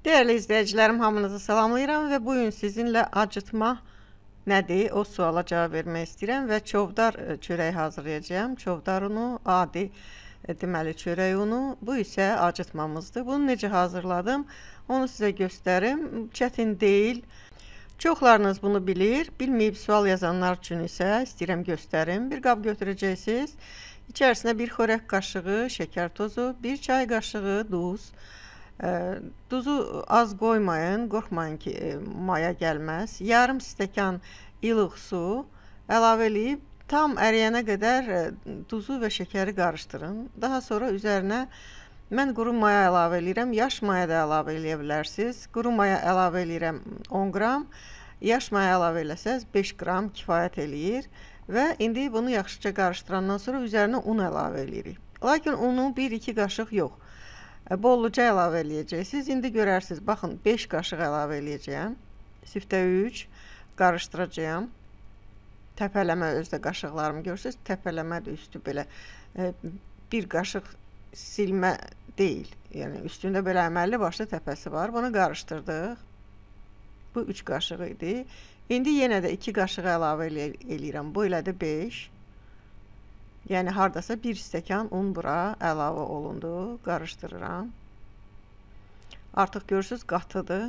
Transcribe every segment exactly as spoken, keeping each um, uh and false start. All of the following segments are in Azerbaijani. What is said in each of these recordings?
Değerli izleyicilerim, hamınızı salamlayıram və bugün sizinlə acıtma nədir? O suala cavab vermək istəyirəm və çovdar e, çörək hazırlayacağım. Çovdar unu, adi e, deməli çörək unu. Bu isə acıtmamızdır. Bunu necə hazırladım? Onu sizə göstərim. Çətin deyil. Çoxlarınız bunu bilir. Bilməyib sual yazanlar üçün isə istəyirəm göstərim. Bir qab götürəcəksiniz. İçərisinə bir xörək qaşığı şəkər tozu, bir çay qaşığı duz. E, duzu az qoymayın, qorxmayın ki e, maya gəlməz. Yarım stəkan ilıq su əlavə edib tam əriyənə qədər e, duzu və şəkəri qarışdırın. Daha sonra üzərinə mən quru maya əlavə edirəm. Yaş maya da əlavə edə bilərsiniz. Quru maya əlavə edirəm on qram. Yaş maya əlavə eləsəz beş qram kifayət eləyir. Və indi bunu yaxşıca qarışdırandan sonra üzərinə un əlavə edirik. Lakin unu bir iki qaşıq yox. Bolluca əlavə eləyəcəksiniz. İndi görərsiniz, baxın beş qaşıq əlavə eləyəcəyəm. Siftə üç qarışdıracağam. Təpələmə özdə qaşıqlarımı görürsünüz. Təpələmədir üstü belə e, bir qaşıq silmə deyil. Yəni üstündə belə əməlli başlı təpəsi var. Bunu qarışdırdıq. Bu üç qaşıq idi. İndi yenə də iki qaşıq əlavə eləyirəm. Bu elədi beş. Yəni hardasa bir stəkan un bura əlavə olundu. Qarışdırıram. Artıq görürsünüz qatıdır.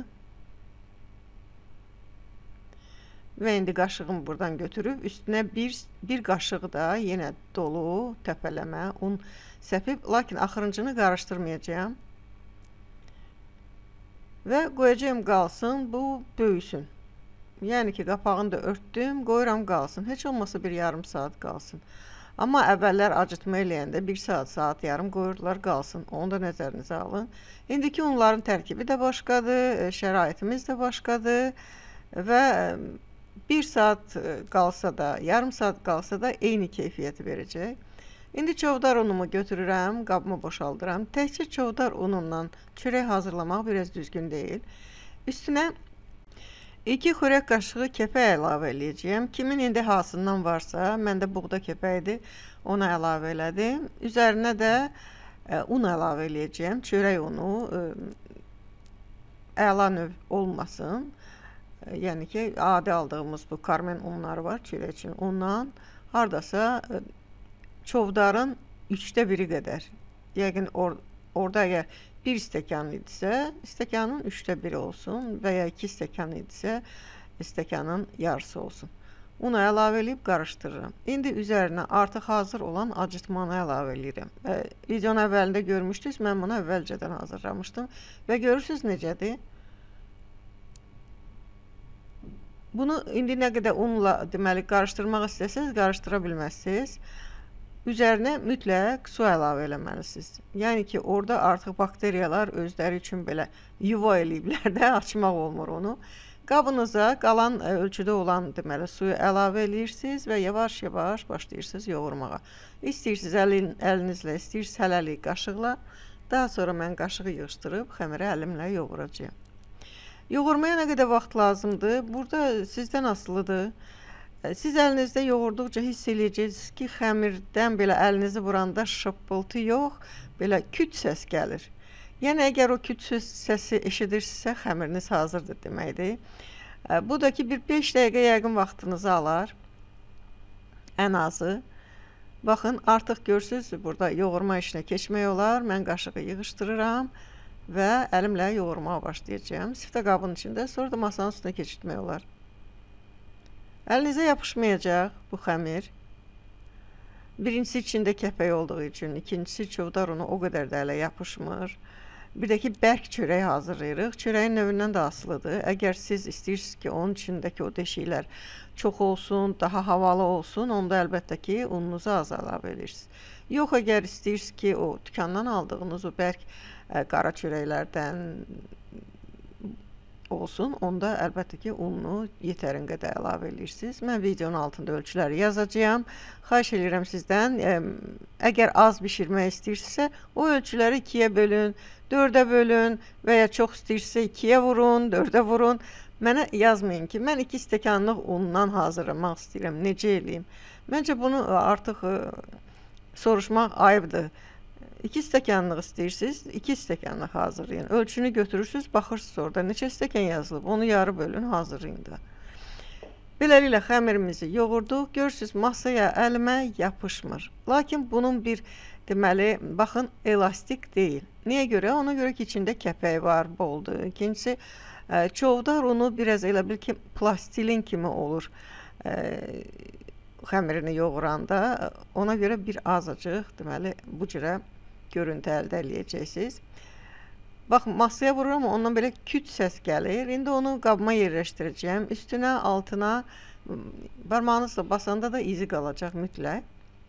Və indi qaşığımı buradan götürüb üstünə bir, bir qaşığı da yenə dolu təpələmə un səpib. Lakin axırıncını qarışdırmayacağım. Və qoyacağım qalsın. Bu böyüsün. Yəni ki qapağını da örtdüm. Qoyuram qalsın. Heç olmasa bir yarım saat qalsın. Amma əvvəllər acıtma eləyəndə bir saat, saat yarım qoyurdular qalsın. Onu da nəzərinizə alın. İndiki unların tərkibi də başqadır, şəraitimiz də başqadır və bir saat qalsa da, yarım saat qalsa da eyni keyfiyyəti verəcək. İndi çovdar unumu götürürəm, qabımı boşaldıram. Təkcə çovdar unundan çörək hazırlamaq biraz düzgün deyil. Üstünə iki xörək qaşığı kəpək əlavə eləyəcəyəm. Kimin indi hasından varsa, məndə buğda kəpəyidir, ona əlavə elədim. Üzərinə də e, un əlavə eləyəcəyəm. Çörək unu e, əla növ olmasın. E, yəni ki, adi aldığımız bu karmen unları var çörək üçün. Ondan hardasa e, çovdarın üçdə biri qədər. Yəqin or orada əgər bir stəkan idisə, stəkanın üçdə biri olsun və ya iki stəkan idisə, stəkanın yarısı olsun. Unu əlavə edib qarışdırıram. İndi üzərinə artıq hazır olan acıtmanı əlavə edirəm. E, videonun əvvəlində görmüşdünüz, mən bunu əvvəlcədən hazırlamışdım və görürsünüz necədir. Bunu indi nə qədər unla deməli qarışdırmaq istəsəz, qarışdıra bilməzsiniz. Üzərinə mütləq su əlavə eləməlisiniz. Yəni ki, orada artıq bakteriyalar özləri üçün belə yuva eləyiblər də, açmaq olmur onu. Qabınıza qalan ölçüdə olan deməli suyu əlavə eləyirsiniz və yavaş-yavaş başlayırsınız yoğurmağa. İstəyirsiniz əlin, əlinizlə, istəyirsiniz hələlik qaşıqla. Daha sonra mən qaşığı yığışdırıb xəmirə əlimlə yoğuracağam. Yoğurmaya nə qədər vaxt lazımdır? Burada sizdən asılıdır. Siz əlinizdə yoğurduqca hiss eləyəcəksiniz ki, xəmirdən belə əlinizi vuranda şıppıltı yox, belə küt səs gəlir. Yəni, əgər o küt səsi eşidirsinizsə, xəmiriniz hazırdır deməkdir. Bu da ki, bir beş dəqiqə yəqin vaxtınızı alar. Ən azı. Baxın, artıq görürsünüz, burada yoğurma işinə keçmək olar. Mən qaşığı yığışdırıram və əlimlə yoğurmağa başlayacağım. Siftə qabın içində, sonra da masanın üstünə keçirtmək olar. Əlinizə yapışmayacaq bu xəmir. Birincisi içində kəpək olduğu üçün, ikincisi çovdar unu o qədər də ələ yapışmır. Bir də ki, bərk çörək hazırlayırıq. Çörəyin növündən də asılıdır. Əgər siz istəyirsiniz ki, onun içindəki o deşiklər çox olsun, daha havalı olsun, onda əlbəttə ki, ununuzu az əlavə edirsiniz. Yox, əgər istəyirsiniz ki, o dükandan aldığınız o bərk ə, qara çörəklərdən olsun, onda əlbəttə ki, ununu yetərin qədər əlavə edirsiniz. Mən videonun altında ölçüləri yazacağam. Xahiş edirəm sizdən, ə, əgər az bişirmək istəyirsinizsə, o ölçüləri ikiyə bölün, dördə bölün və ya çox istəyirsinizsə ikiyə vurun, dördə vurun. Mənə yazmayın ki, mən iki stəkanlıq undan hazırlamaq istəyirəm, necə eləyim? Məncə bunu artıq ə, soruşmaq ayıbdır. iki stəkanlıq istəyirsiniz, iki stəkanlıq hazırlayın. Ölçünü götürürsünüz, baxırsınız orada neçə stəkan yazılıb, onu yarı bölün, hazırlayın da. Beləliklə xəmirimizi yoğurduq. Görürsünüz, masaya əlimə yapışmır. Lakin bunun bir, deməli, baxın, elastik deyil. Niyə görə? Ona görə ki, içində kəpək var, boldur. İkincisi, çovdar unu biraz elə bil ki, plastilin kimi olur xəmirini yoğuranda. Ona görə bir azacıq, deməli, bu cürə görüntü əldə eləyəcəksiniz. Bax, masaya vururam, ondan belə küt səs gəlir. İndi onu qabıma yerləşdirəcəyəm. Üstünə, altına, barmağınızla basanda da izi qalacaq mütləq.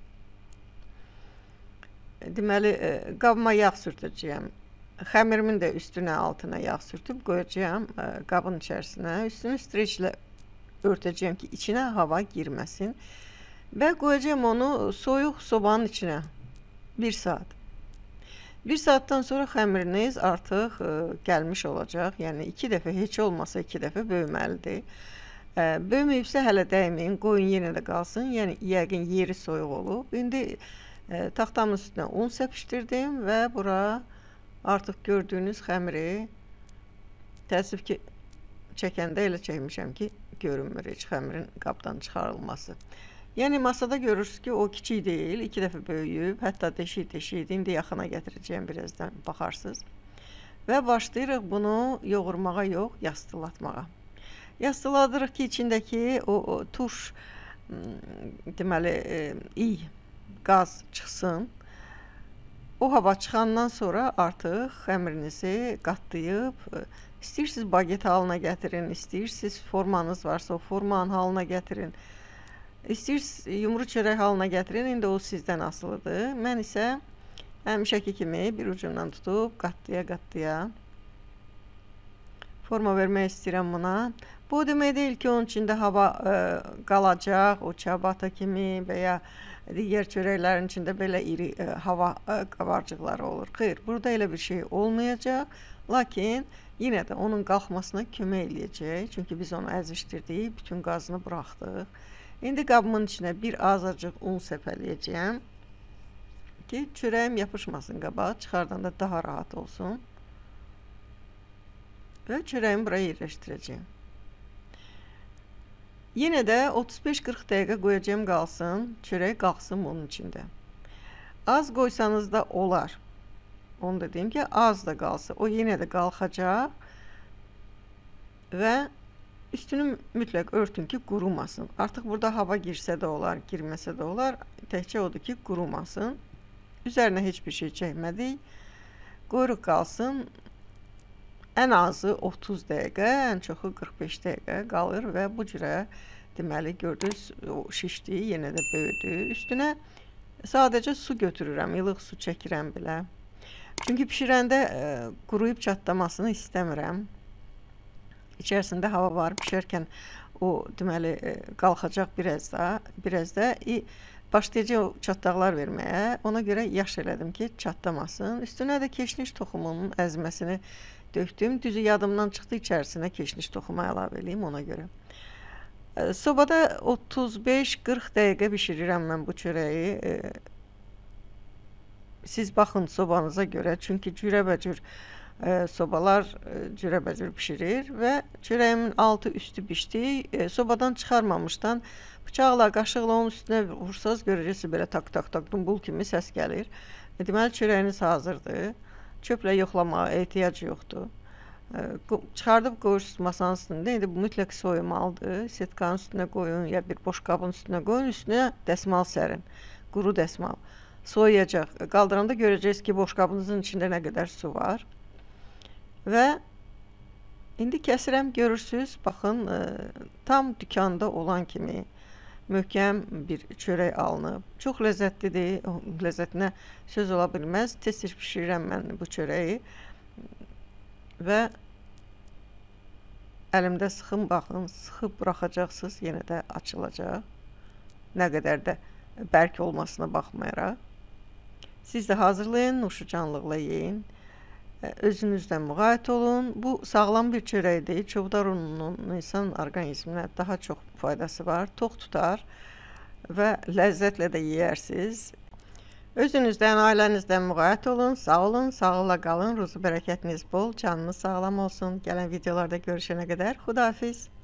Deməli, qabıma yağ sürtəcəyəm. Xəmirimin də üstünə, altına yağ sürtüb qoyacağım qabın içərisinə. Üstünü streçlə örtəcəyəm ki, içinə hava girməsin. Və qoyacağım onu soyuq sobanın içinə. Bir saat. Bir saatdan sonra xəmiriniz artıq gəlmiş olacaq. Yəni, iki dəfə, heç olmasa iki dəfə böyüməlidir. Böyüməyibsə hələ dəyməyin, qoyun yenə də qalsın. Yəni, yəqin yeri soyuq olub. İndi taxtamın üstünə un səpişdirdim və bura artıq gördüyünüz xəmiri, təəssüf ki, çəkəndə elə çəkmişəm ki, görünmür heç xəmirin qabdan çıxarılması. Yəni, masada görürsünüz ki, o kiçik deyil, iki dəfə böyüyüb, hətta deşik-deşikdir. İndi yaxına gətirəcəyəm, birazdan baxarsınız. Və başlayırıq bunu yoğurmağa yox, yastılatmağa. Yastıladırıq ki, içindəki o turş, deməli, iy, qaz çıxsın. O hava çıxandan sonra artıq xəmirinizi qatlayıb, istəyirsiniz baget halına gətirin, istəyirsiniz formanız varsa o formanın halına gətirin. İstəyirsiniz yumru çörək halına gətirin, indi o sizdən asılıdır. Mən isə həmişəki kimi bir ucundan tutub qatlaya-qatlaya forma vermək istəyirəm buna. Bu demək deyil ki, onun içində hava qalacaq, o çabata kimi və ya digər çörəklərin içində belə iri hava qabarcıqları olur. Xeyr, burada elə bir şey olmayacaq. Lakin yenə də onun qalxmasına kömək eləyəcək. Çünki biz onu əzişdirdik, bütün qazını buraxdıq. İndi qabımın içinə bir azacıq un səpələyəcəyəm ki, çörəyim yapışmasın qabağa, çıxardanda daha rahat olsun. Və çörəyimi buraya yerləşdirəcəyim. Yenə də otuz beş qırx dəqiqə qoyacağım qalsın, çörək qalxsın bunun içində. Az qoysanız da olar. Onu da deyim ki, az da qalsın. O yenə də qalxacaq və üstünü mütləq örtün ki, qurumasın. Artıq burada hava girsə də olar, girməsə də olar. Təkcə odur ki, qurumasın. Üzərinə heç bir şey çəkmədik. Qoyuruq qalsın. Ən azı otuz dəqiqə, ən çoxu qırx beş dəqiqə qalır və bu cürə, deməli, gördünüz, o şişdi, yenə də böyüdü. Üstünə sadəcə su götürürəm, ilıq su çəkirəm belə. Çünki pişirəndə quruyub çatlamasını istəmirəm. İçərisində hava var, pişərkən o, deməli, qalxacaq biraz da, biraz da başlayacaq çatlaqlar verməyə. Ona görə yaş elədim ki, çatlamasın. Üstünə də keşniş toxumunun əzməsini döktüm. Düzü yadımdan çıxdı, içərisinə keşniş toxumu əlavə edeyim ona görə. Sobada otuz beş qırx dəqiqə bişirirəm mən bu çörəyi. Siz baxın sobanıza görə, çünki cürəbəcür sobalar cürəbəcür pişirir və çörəyimin altı üstü pişdi. Sobadan çıxarmamışdan bıçaqla, qaşıqla onun üstünə vursanız görəcəksiniz belə tak-tak-tak dumbul kimi səs gəlir. Deməli, çörəyiniz hazırdır. Çöplə yoxlamağa ehtiyac yoxdur. Çıxardıb qoyursunuz masanın üstündə. İndi bu mütləq soyumalıdır. Setkanın üstünə qoyun ya bir boş qabın üstünə qoyun. Üstünə dəsmal sərin. Quru dəsmal. Soyuyacaq. Qaldıranda görəcəksiniz ki, boş qabınızın içində nə qədər su var. Və indi kəsirəm, görürsünüz, baxın, tam dükanda olan kimi möhkəm bir çörək alınıb. Çox ləzzətlidir, ləzzətinə söz ola bilməz. Tez-tez pişirirəm mən bu çörəyi və əlimdə sıxım, baxın, sıxıb buraxacaqsınız, yenə də açılacaq. Nə qədər də bərk olmasına baxmayaraq. Siz də hazırlayın, nuşucanlıqla yeyin. Özünüzdən müğayət olun. Bu sağlam bir çörəkdir. Çovdar ununun insan orqanizminə daha çox faydası var. Tox tutar və ləzzətlə də yeyərsiniz. Özünüzdən, ailənizdən müğayət olun, sağ olun, sağlıqla qalın, ruzu bərəkətiniz bol, canınız sağlam olsun. Gələn videolarda görüşənə qədər xudahafiz.